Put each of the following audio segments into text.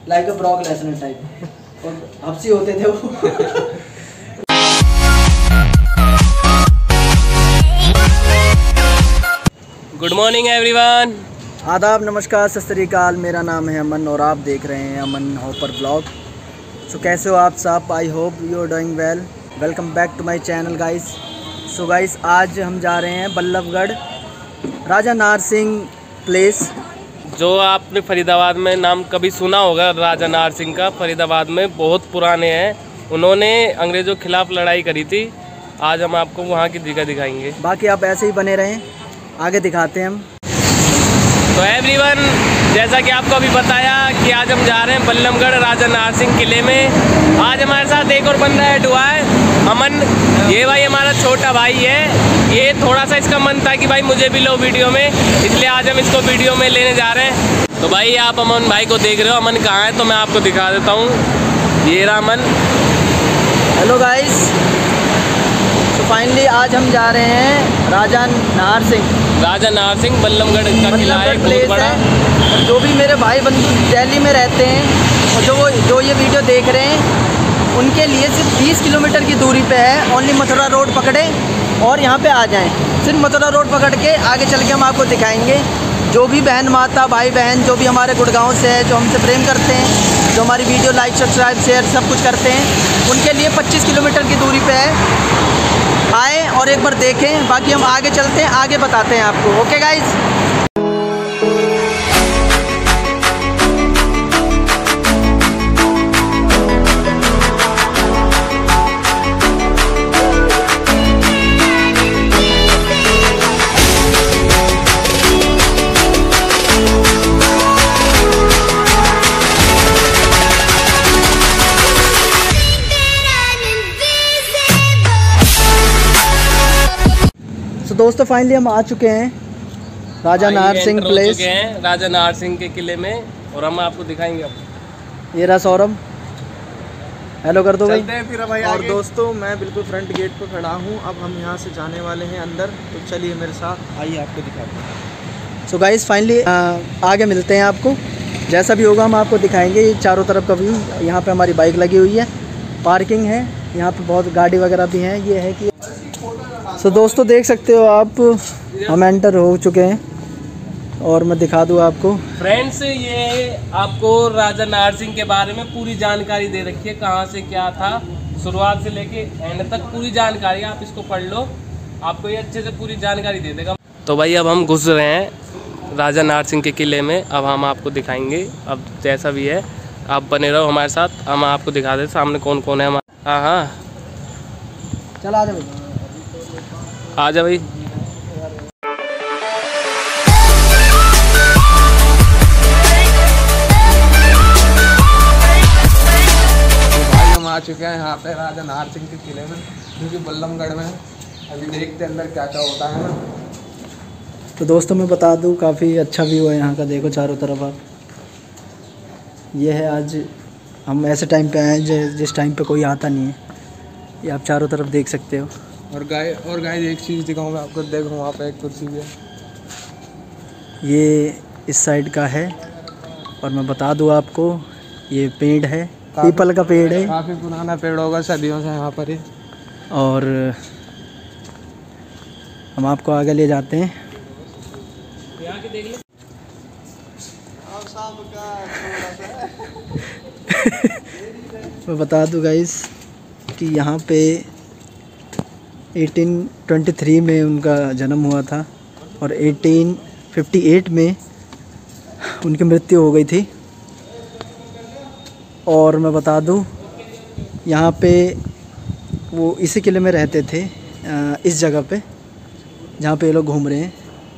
Like a Brock Lesnar type और हफ्सी होते थे वो। Good morning everyone. आदाब, नमस्कार, सत श्री अकाल। मेरा नाम है अमन और आप देख रहे हैं अमन हॉपर ब्लॉग। सो कैसे हो आप सब? I hope you are doing well. Welcome back to my channel guys. So guys, आज हम जा रहे हैं बल्लभगढ़ राजा नार सिंह प्लेस। जो आपने फरीदाबाद में नाम कभी सुना होगा, राजा नार सिंह का, फरीदाबाद में बहुत पुराने हैं। उन्होंने अंग्रेज़ों के खिलाफ लड़ाई करी थी। आज हम आपको वहाँ की जगह दिखाएंगे। बाकी आप ऐसे ही बने रहें, आगे दिखाते हैं हम। तो एवरीवन, जैसा कि आपको अभी बताया कि आज हम जा रहे हैं बल्लभगढ़ राजा नार सिंह किले में। आज हमारे साथ एक और बंदा ऐड हुआ है, अमन। ये भाई हमारा छोटा भाई है। ये थोड़ा सा इसका मन था कि भाई मुझे भी लो वीडियो में, इसलिए आज हम इसको वीडियो में लेने जा रहे हैं। तो भाई आप अमन भाई को देख रहे हो। अमन कहाँ है तो मैं आपको दिखा देता हूँ। ये रहा अमन। हेलो गाइस, तो फाइनली आज हम जा रहे हैं राजा नार सिंह बल्लभगढ़ का किला है, बहुत बड़ा। और जो भी मेरे भाई बंधु दिल्ली में रहते हैं और जो ये वीडियो देख रहे हैं, उनके लिए सिर्फ 20 किलोमीटर की दूरी पे है। ओनली मथुरा रोड पकड़ें और यहाँ पे आ जाएं। सिर्फ मथुरा रोड पकड़ के आगे चल के हम आपको दिखाएंगे। जो भी बहन माता भाई बहन जो भी हमारे गुड़गांव से है, जो हमसे प्रेम करते हैं, जो हमारी वीडियो लाइक सब्सक्राइब शेयर सब कुछ करते हैं, उनके लिए 25 किलोमीटर की दूरी पे है। आए और एक बार देखें। बाकी हम आगे चलते हैं, आगे बताते हैं आपको। Okay guys. तो दोस्तों फाइनली हम आ चुके हैं राजा नार सिंह प्लेस। राजा नार सिंह के किले में, और हम आपको दिखाएंगे अब। ये रहा सौरभ, हेलो कर दो भाई। फिर भाई और दोस्तों, मैं बिल्कुल फ्रंट गेट पर खड़ा हूँ। अब हम यहाँ से जाने वाले हैं अंदर, तो चलिए मेरे साथ, आइए आपको दिखाते हैं। सो गाइस फाइनली आगे मिलते हैं आपको। जैसा भी होगा हम आपको दिखाएंगे। ये चारों तरफ का व्यू। यहाँ पे हमारी बाइक लगी हुई है, पार्किंग है, यहाँ पे बहुत गाड़ी वगैरह भी हैं। ये है कि सो दोस्तों देख सकते हो आप, हम एंटर हो चुके हैं और मैं दिखा दूँ आपको। फ्रेंड्स, ये आपको राजा नार सिंह के बारे में पूरी जानकारी दे रखी है, कहाँ से क्या था, शुरुआत से लेके एंड तक पूरी जानकारी। आप इसको पढ़ लो, आपको ये अच्छे से पूरी जानकारी दे देगा। तो भाई अब हम घुस रहे हैं राजा नार सिंह के किले में। अब हम आपको दिखाएंगे। अब जैसा भी है आप बने रहो हमारे साथ, हम आपको दिखा दें सामने कौन कौन है हमारे। हाँ, चल आ जाओ भाई, आ जा भाई। हम आ चुके हैं यहाँ पे राजा नार सिंह के किले में, जो कि बल्लभगढ़ में है। अभी देखते हैं अंदर क्या क्या होता है ना। तो दोस्तों मैं बता दूं, काफ़ी अच्छा व्यू है यहाँ का। देखो चारों तरफ आप। ये है, आज हम ऐसे टाइम पे आए हैं जिस टाइम पे कोई आता नहीं है। ये आप चारों तरफ देख सकते हो। और गाय एक चीज़ दिखाऊँ मैं आपको। देखो वहाँ पे एक कुर्सी भी है। ये इस साइड का है। और मैं बता दूं आपको, ये पेड़ है, पीपल का पेड़ है। काफ़ी पुराना पेड़ होगा, सदियों से यहाँ पर ही। और हम आपको आगे ले जाते हैं। मैं बता दूं गाइस कि यहाँ पे 1823 में उनका जन्म हुआ था और 1858 में उनकी मृत्यु हो गई थी। और मैं बता दूं, यहाँ पे वो इसी किले में रहते थे, इस जगह पे जहाँ पे ये लोग घूम रहे हैं।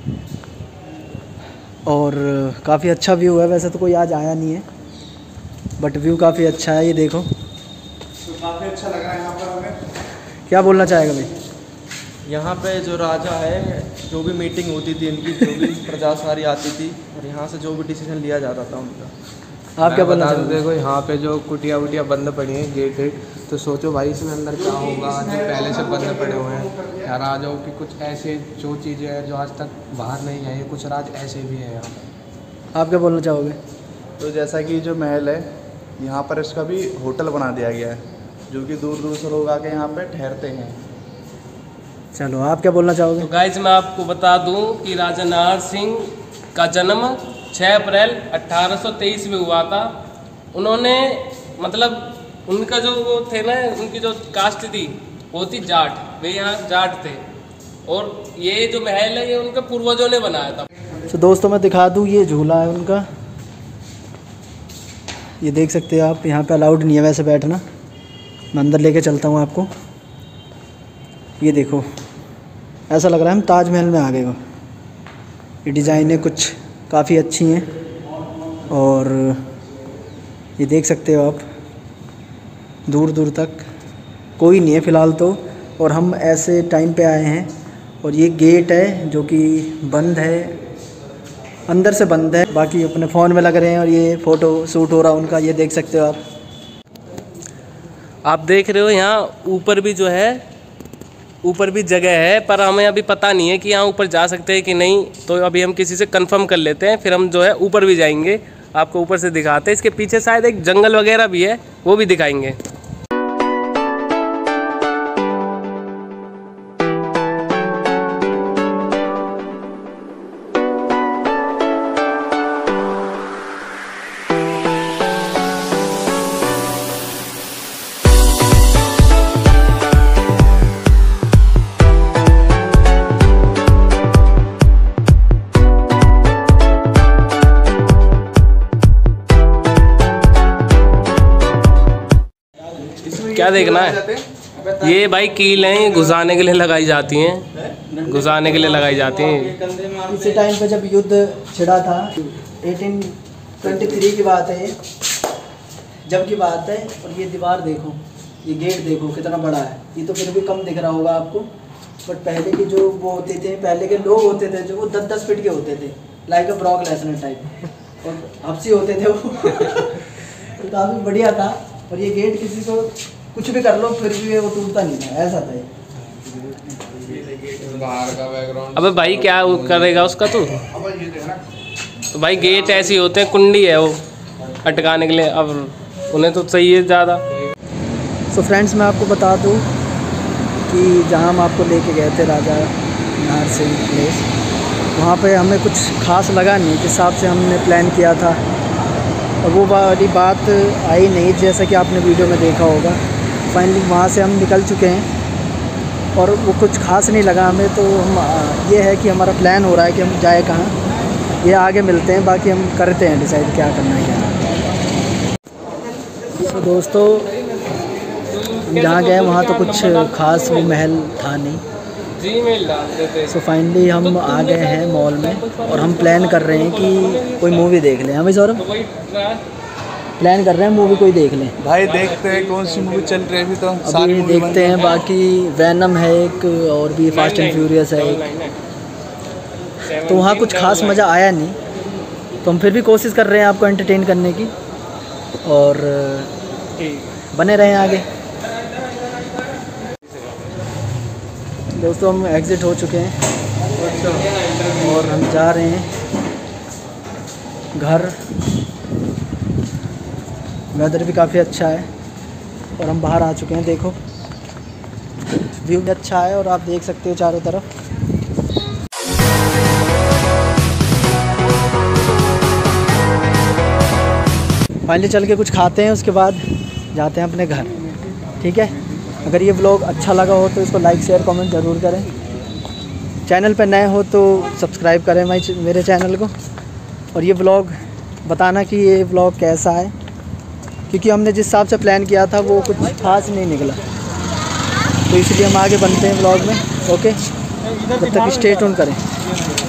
और काफ़ी अच्छा व्यू है। वैसे तो कोई आज आया नहीं है, बट व्यू काफ़ी अच्छा है। ये देखो, तो काफ़ी अच्छा लग रहा है यहाँ पर हमें। क्या बोलना चाहेगा भाई? यहाँ पे जो राजा है, जो भी मीटिंग होती थी इनकी, जो भी प्रजा सारी आती थी, और यहाँ से जो भी डिसीजन लिया जाता था उनका। आप क्या बोलना चाहते? देखो यहाँ पे जो कुटिया वुटिया बंद पड़ी हैं, गेट, तो सोचो भाई इसमें अंदर क्या होगा, जो पहले से बंद पड़े हुए हैं। या राजाओं की कुछ ऐसे जो चीज़ें हैं जो आज तक बाहर नहीं आई, कुछ राज ऐसे भी हैं यहाँ। आप क्या बोलना चाहोगे? तो जैसा कि जो महल है यहाँ पर इसका भी होटल बना दिया गया है, जो कि दूर दूर से लोग आके यहाँ पे ठहरते हैं। चलो आप क्या बोलना चाहोगे? तो गाइस मैं आपको बता दूं कि राजा नाहर सिंह का जन्म 6 अप्रैल 1823 में हुआ था। उन्होंने मतलब उनका जो वो थे ना, उनकी जो कास्ट थी वो थी जाट, वे यहाँ जाट थे। और ये जो महल है ये उनके पूर्वजों ने बनाया था। तो दोस्तों मैं दिखा दूँ, ये झूला है उनका, ये देख सकते हो आप। यहाँ पे अलाउड नहीं है वैसे बैठना, मैं अंदर लेके चलता हूँ आपको। ये देखो, ऐसा लग रहा है हम ताजमहल में आ गए हो। ये डिज़ाइनें कुछ काफ़ी अच्छी हैं और ये देख सकते हो आप, दूर दूर तक कोई नहीं है फ़िलहाल तो। और हम ऐसे टाइम पे आए हैं और ये गेट है जो कि बंद है, अंदर से बंद है। बाकी अपने फ़ोन में लग रहे हैं और ये फ़ोटो शूट हो रहा है उनका, ये देख सकते हो आप। आप देख रहे हो यहाँ ऊपर भी जो है, ऊपर भी जगह है, पर हमें अभी पता नहीं है कि यहाँ ऊपर जा सकते हैं कि नहीं। तो अभी हम किसी से कंफर्म कर लेते हैं, फिर हम जो है ऊपर भी जाएंगे, आपको ऊपर से दिखाते हैं। इसके पीछे शायद एक जंगल वगैरह भी है, वो भी दिखाएंगे। क्या देखना है? ये भाई कील हैं, घुसाने के लिए लगाई जाती हैं, घुसाने के लिए लगाई जाती हैं। इसी टाइम पे जब युद्ध छिड़ा था, 1823 की बात है, जब की बात है। और ये दीवार देखो, ये गेट देखो कितना बड़ा है। ये तो फिर भी कम दिख रहा होगा आपको, बट पहले के जो वो होते थे, पहले के लोग होते थे जो वो 10-10 फीट के होते थे, like a Brock Lesnar type, और हफ्सी होते थे वो। तो काफ़ी बढ़िया था। और ये गेट किसी को कुछ भी कर लो फिर भी वो टूटता नहीं था, ऐसा था। बाहर का बैकग्राउंड। अबे भाई क्या करेगा उसका तो भाई गेट ऐसे ही होते हैं, कुंडी है वो अटकाने के लिए, अब उन्हें तो सही है ज़्यादा। सो फ्रेंड्स मैं आपको बता दूं कि जहां हम आपको लेके गए थे राजा नाहर सिंह प्लेस, वहाँ पे हमें कुछ खास लगा नहीं जिस हिसाब से हमने प्लान किया था, और वो वाली बात आई नहीं जैसा कि आपने वीडियो में देखा होगा। फाइनली वहाँ से हम निकल चुके हैं और वो कुछ खास नहीं लगा हमें। तो हम ये है कि हमारा प्लान हो रहा है कि हम जाए कहाँ, ये आगे मिलते हैं, बाकी हम करते हैं डिसाइड क्या करना है क्या। तो दोस्तों हम जहाँ गए वहाँ तो कुछ खास वो महल था नहीं। सो फाइनली हम आ गए हैं मॉल में और हम प्लान कर रहे हैं कि कोई मूवी देख लें। हमें सौरभ प्लान कर रहे हैं मूवी कोई देख लें। भाई देखते हैं कौन सी मूवी चल रही है अभी, तो अभी देखते हैं। बाकी वैनम है एक, और भी फास्ट एंड फ्यूरियस है एक। तो वहाँ कुछ खास मज़ा आया नहीं, तो हम फिर भी कोशिश कर रहे हैं आपको एंटरटेन करने की, और बने रहें आगे। दोस्तों हम एग्ज़िट हो चुके हैं और हम जा रहे हैं घर। वेदर भी काफ़ी अच्छा है और हम बाहर आ चुके हैं। देखो व्यू भी अच्छा है और आप देख सकते हो चारों तरफ। फाइनली चल के कुछ खाते हैं, उसके बाद जाते हैं अपने घर। ठीक है, अगर ये व्लॉग अच्छा लगा हो तो इसको लाइक शेयर कमेंट ज़रूर करें। चैनल पर नए हो तो सब्सक्राइब करें मेरे चैनल को, और ये व्लॉग बताना कि ये व्लॉग कैसा है, क्योंकि हमने जिस हिसाब से प्लान किया था वो कुछ खास नहीं निकला, तो इसलिए हम आगे बनते हैं व्लॉग में। ओके, तब तक स्टे ट्यून करें।